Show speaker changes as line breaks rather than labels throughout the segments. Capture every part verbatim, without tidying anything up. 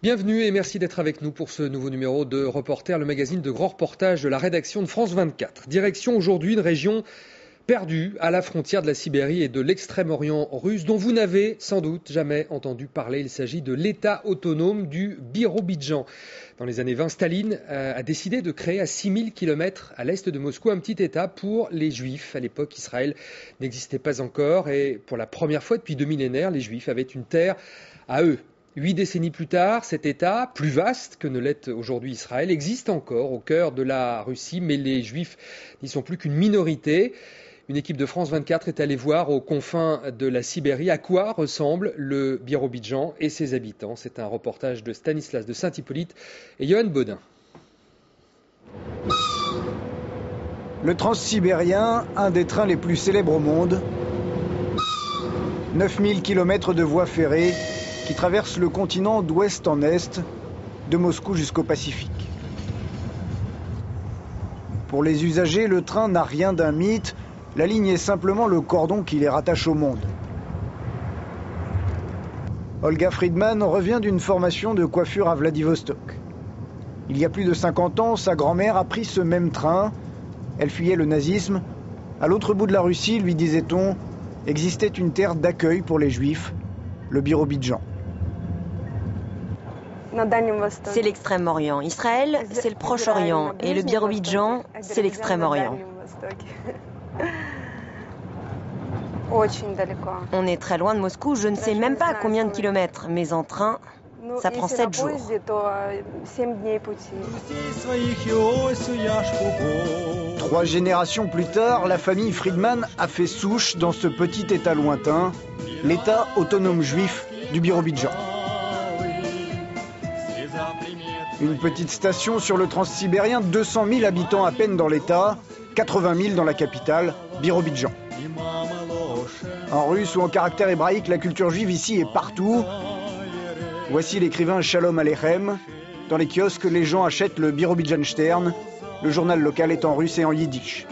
Bienvenue et merci d'être avec nous pour ce nouveau numéro de Reporter, le magazine de grands reportages de la rédaction de France vingt-quatre. Direction aujourd'hui une région perdue à la frontière de la Sibérie et de l'extrême-orient russe dont vous n'avez sans doute jamais entendu parler. Il s'agit de l'État autonome du Birobidjan. Dans les années vingt, Staline a décidé de créer à six mille kilomètres à l'est de Moscou un petit État pour les Juifs. À l'époque, Israël n'existait pas encore et pour la première fois depuis deux millénaires, les Juifs avaient une terre à eux. Huit décennies plus tard, cet État, plus vaste que ne l'est aujourd'hui Israël, existe encore au cœur de la Russie, mais les Juifs n'y sont plus qu'une minorité. Une équipe de France vingt-quatre est allée voir aux confins de la Sibérie à quoi ressemble le Birobidjan et ses habitants. C'est un reportage de Stanislas de Saint-Hippolyte et Johan Baudin.
Le Transsibérien, un des trains les plus célèbres au monde. neuf mille kilomètres de voies ferrées qui traverse le continent d'ouest en est, de Moscou jusqu'au Pacifique. Pour les usagers, le train n'a rien d'un mythe, la ligne est simplement le cordon qui les rattache au monde. Olga Friedman revient d'une formation de coiffure à Vladivostok. Il y a plus de cinquante ans, sa grand-mère a pris ce même train. Elle fuyait le nazisme. À l'autre bout de la Russie, lui disait-on, existait une terre d'accueil pour les Juifs, le Birobidjan.
C'est l'Extrême-Orient. Israël, c'est le Proche-Orient. Et le Birobidjan, c'est l'Extrême-Orient. On est très loin de Moscou, je ne sais même pas à combien de kilomètres, mais en train, ça prend sept jours.
Trois générations plus tard, la famille Friedman a fait souche dans ce petit État lointain, l'État autonome juif du Birobidjan. Une petite station sur le Transsibérien, deux cent mille habitants à peine dans l'État, quatre-vingt mille dans la capitale, Birobidjan. En russe ou en caractère hébraïque, la culture juive ici est partout. Voici l'écrivain Shalom Aleichem. Dans les kiosques, les gens achètent le Birobidjan Stern. Le journal local est en russe et en yiddish.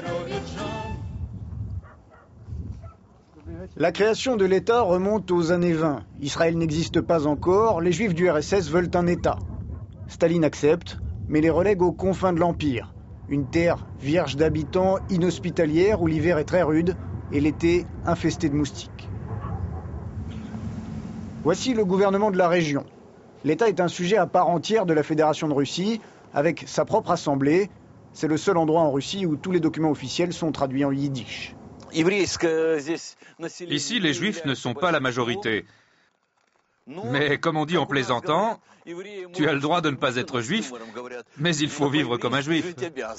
La création de l'État remonte aux années vingt. Israël n'existe pas encore, les Juifs du R S S veulent un État. Staline accepte, mais les relègue aux confins de l'Empire. Une terre vierge d'habitants, inhospitalière, où l'hiver est très rude et l'été infesté de moustiques. Voici le gouvernement de la région. L'État est un sujet à part entière de la Fédération de Russie, avec sa propre assemblée. C'est le seul endroit en Russie où tous les documents officiels sont traduits en yiddish.
Ici, les Juifs ne sont pas la majorité. Mais comme on dit en plaisantant, tu as le droit de ne pas être juif, mais il faut vivre comme un juif.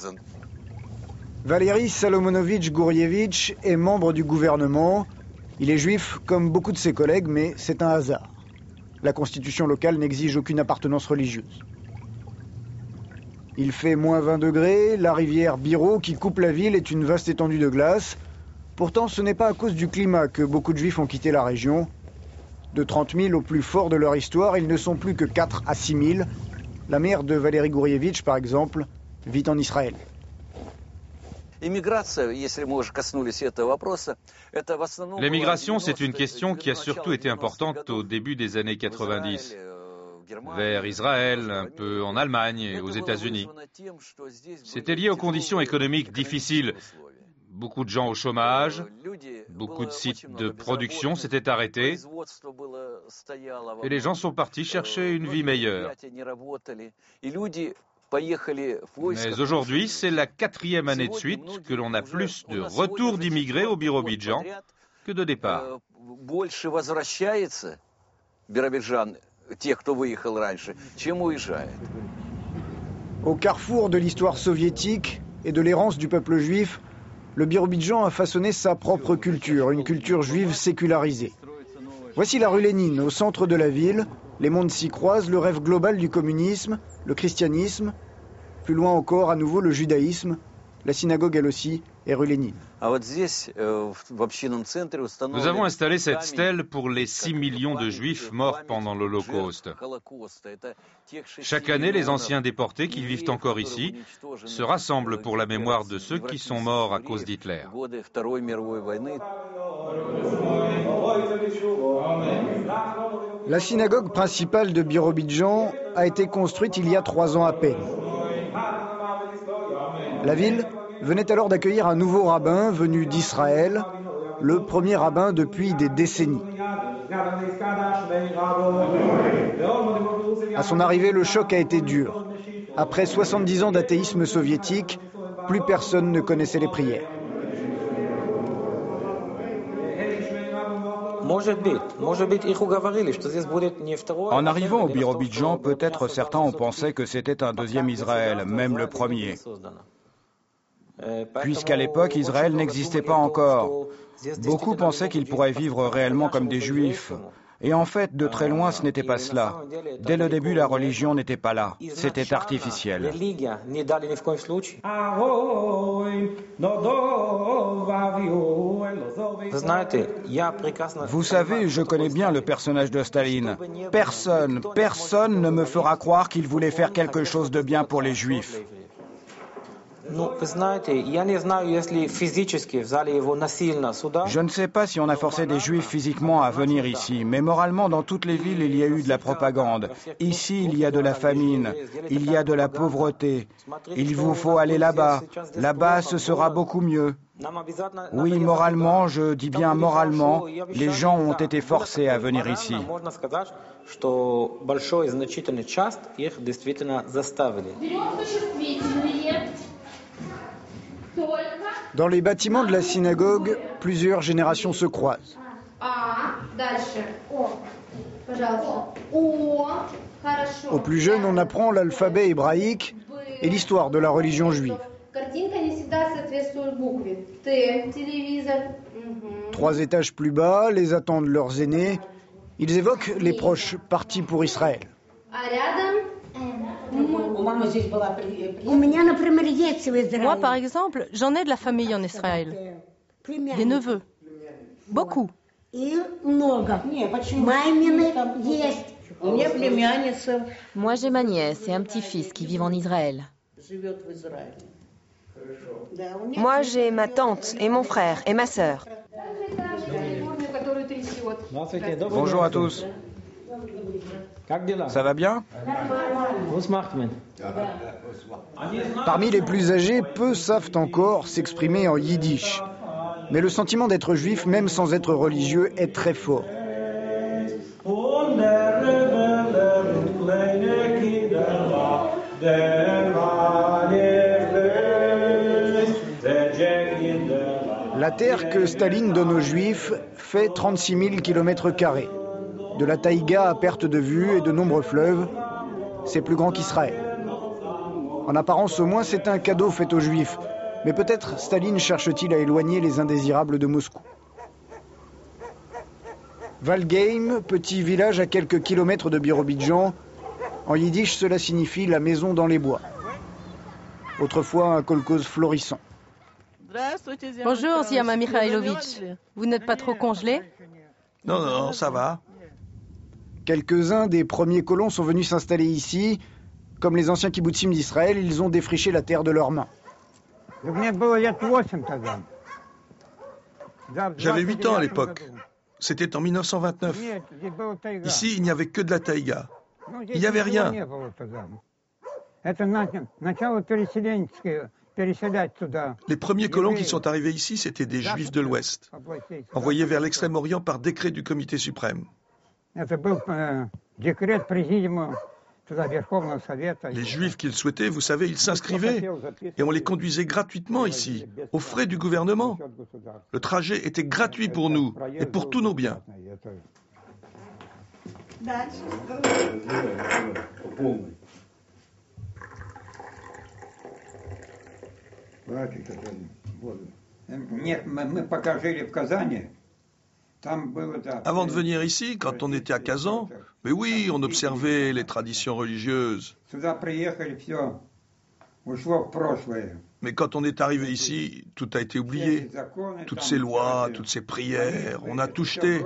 Valéry Salomonovitch Gourievitch est membre du gouvernement. Il est juif comme beaucoup de ses collègues, mais c'est un hasard. La constitution locale n'exige aucune appartenance religieuse. Il fait moins vingt degrés, la rivière Biro qui coupe la ville est une vaste étendue de glace. Pourtant, ce n'est pas à cause du climat que beaucoup de juifs ont quitté la région. De trente mille au plus fort de leur histoire, ils ne sont plus que quatre à six mille. La mère de Valéry Gourievitch, par exemple, vit en Israël.
L'émigration, c'est une question qui a surtout été importante au début des années quatre-vingt-dix, vers Israël, un peu en Allemagne et aux États-Unis. C'était lié aux conditions économiques difficiles. Beaucoup de gens au chômage, beaucoup de sites de production s'étaient arrêtés et les gens sont partis chercher une vie meilleure. Mais aujourd'hui, c'est la quatrième année de suite que l'on a plus de retours d'immigrés au Birobidjan que de départs.
Au carrefour de l'histoire soviétique et de l'errance du peuple juif, le Birobidjan a façonné sa propre culture, une culture juive sécularisée. Voici la rue Lénine, au centre de la ville. Les mondes s'y croisent, le rêve global du communisme, le christianisme. Plus loin encore, à nouveau, le judaïsme. La synagogue, elle aussi, est rue Lénine.
Nous avons installé cette stèle pour les six millions de Juifs morts pendant l'Holocauste. Chaque année, les anciens déportés qui vivent encore ici se rassemblent pour la mémoire de ceux qui sont morts à cause d'Hitler.
La synagogue principale de Birobidjan a été construite il y a trois ans à peine. La ville venait alors d'accueillir un nouveau rabbin venu d'Israël, le premier rabbin depuis des décennies. À son arrivée, le choc a été dur. Après soixante-dix ans d'athéisme soviétique, plus personne ne connaissait les prières.
En arrivant au Birobidjan, peut-être certains ont pensé que c'était un deuxième Israël, même le premier. Puisqu'à l'époque, Israël n'existait pas encore. Beaucoup pensaient qu'ils pourraient vivre réellement comme des Juifs. Et en fait, de très loin, ce n'était pas cela. Dès le début, la religion n'était pas là. C'était artificiel. Vous savez, je connais bien le personnage de Staline. Personne, personne ne me fera croire qu'il voulait faire quelque chose de bien pour les Juifs. Je ne sais pas si on a forcé des Juifs physiquement à venir ici, mais moralement, dans toutes les villes, il y a eu de la propagande. Ici, il y a de la famine, il y a de la pauvreté. Il vous faut aller là-bas. Là-bas, ce sera beaucoup mieux. Oui, moralement, je dis bien moralement, les gens ont été forcés à venir ici.
Dans les bâtiments de la synagogue, plusieurs générations se croisent. Aux plus jeunes, on apprend l'alphabet hébraïque et l'histoire de la religion juive. Trois étages plus bas, les attendent leurs aînés. Ils évoquent les proches partis pour Israël.
Moi, par exemple, j'en ai de la famille en Israël. Des neveux. Beaucoup.
Moi, j'ai ma nièce et un petit-fils qui vivent en Israël. Moi, j'ai ma tante et mon frère et ma sœur.
Bonjour à tous. Ça va bien?
Parmi les plus âgés, peu savent encore s'exprimer en yiddish. Mais le sentiment d'être juif, même sans être religieux, est très fort. La terre que Staline donne aux Juifs fait trente-six mille kilomètres carrés. De la taïga à perte de vue et de nombreux fleuves, c'est plus grand qu'Israël. En apparence au moins, c'est un cadeau fait aux Juifs. Mais peut-être Staline cherche-t-il à éloigner les indésirables de Moscou. Valgeim, petit village à quelques kilomètres de Birobidjan, en yiddish cela signifie la maison dans les bois. Autrefois un kolkhoz florissant.
Bonjour, Ziama Mikhailovitch. Vous n'êtes pas trop congelé?
Non, non, ça va.
Quelques-uns des premiers colons sont venus s'installer ici. Comme les anciens kibbutzim d'Israël, ils ont défriché la terre de leurs mains.
J'avais huit ans à l'époque. C'était en mille neuf cent vingt-neuf. Ici, il n'y avait que de la taïga. Il n'y avait rien. Les premiers colons qui sont arrivés ici, c'était des Juifs de l'Ouest, envoyés vers l'Extrême-Orient par décret du Comité suprême. Les Juifs qu'ils souhaitaient, vous savez, ils s'inscrivaient et on les conduisait gratuitement ici, aux frais du gouvernement. Le trajet était gratuit pour nous et pour tous nos biens. Avant de venir ici, quand on était à Kazan, mais oui, on observait les traditions religieuses. Mais quand on est arrivé ici, tout a été oublié. Toutes ces lois, toutes ces prières, on a tout jeté.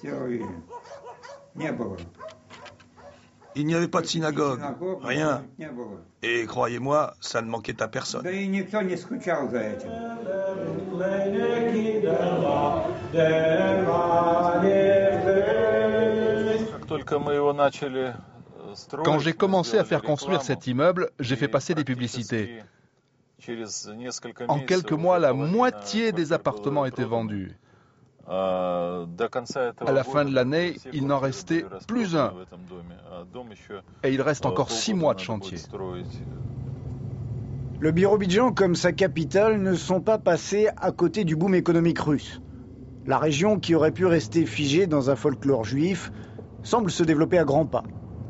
Il n'y avait pas de synagogue, rien. Et croyez-moi, ça ne manquait à personne.
Quand j'ai commencé à faire construire cet immeuble, j'ai fait passer des publicités. En quelques mois, la moitié des appartements étaient vendus. À la fin de l'année, il n'en restait plus un. Et il reste encore six mois de chantier.
Le Birobidjan, comme sa capitale, ne sont pas passés à côté du boom économique russe. La région, qui aurait pu rester figée dans un folklore juif, semble se développer à grands pas.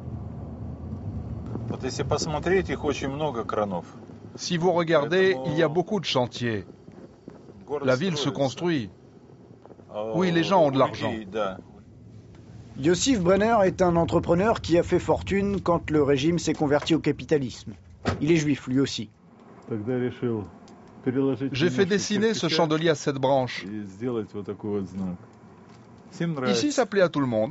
Si vous regardez, il y a beaucoup de chantiers. La ville se construit. Oui, les gens ont de l'argent.
Yossif Brenner est un entrepreneur qui a fait fortune quand le régime s'est converti au capitalisme. Il est juif, lui aussi.
J'ai fait dessiner ce chandelier à sept branches. Ici, ça plaît à tout le monde.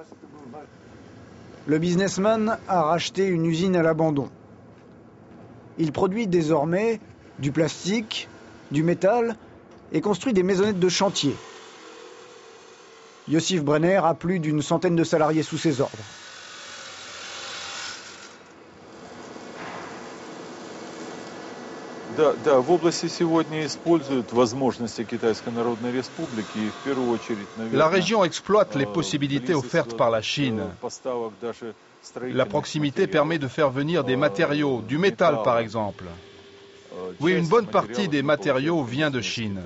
Le businessman a racheté une usine à l'abandon. Il produit désormais du plastique, du métal et construit des maisonnettes de chantier. Yossif Brenner a plus d'une centaine de salariés sous ses ordres.
La région exploite les possibilités offertes par la Chine. La proximité permet de faire venir des matériaux, du métal par exemple. Oui, une bonne partie des matériaux vient de Chine.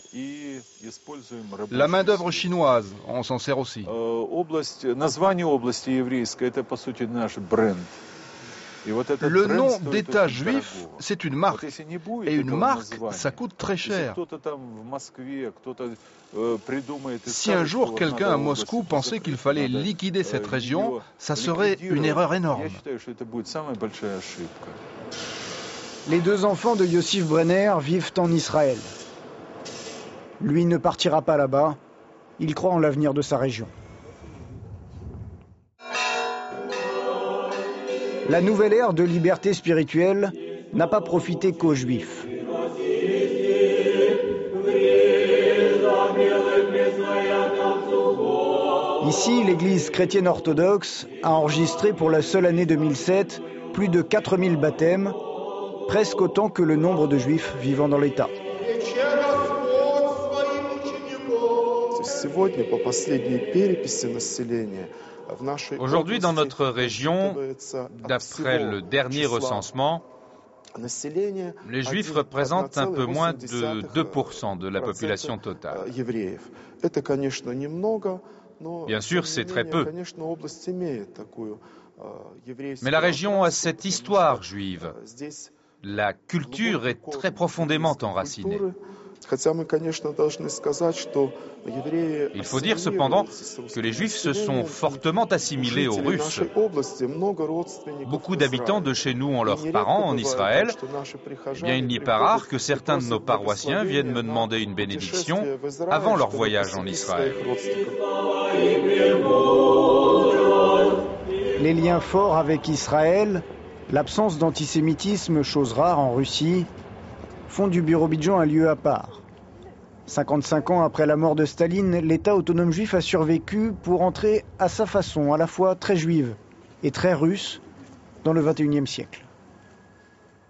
La main-d'œuvre chinoise, on s'en sert aussi. Le nom d'État juif, c'est une marque. Et une marque, ça coûte très cher. Si un jour quelqu'un à Moscou pensait qu'il fallait liquider cette région, ça serait une erreur énorme.
Les deux enfants de Yossif Brenner vivent en Israël. Lui ne partira pas là-bas. Il croit en l'avenir de sa région. La nouvelle ère de liberté spirituelle n'a pas profité qu'aux Juifs. Ici, l'Église chrétienne orthodoxe a enregistré pour la seule année deux mille sept plus de quatre mille baptêmes, presque autant que le nombre de Juifs vivant dans l'État.
Aujourd'hui, dans notre région, d'après le dernier recensement, les Juifs représentent un peu moins de deux pour cent de la population totale. Bien sûr, c'est très peu. Mais la région a cette histoire juive. La culture est très profondément enracinée. Il faut dire cependant que les Juifs se sont fortement assimilés aux Russes. Beaucoup d'habitants de chez nous ont leurs parents en Israël. Eh bien, il n'est pas rare que certains de nos paroissiens viennent me demander une bénédiction avant leur voyage en Israël.
Les liens forts avec Israël, l'absence d'antisémitisme, chose rare en Russie, font du Birobidjan un lieu à part. cinquante-cinq ans après la mort de Staline, l'État autonome juif a survécu pour entrer à sa façon, à la fois très juive et très russe, dans le vingt et unième siècle.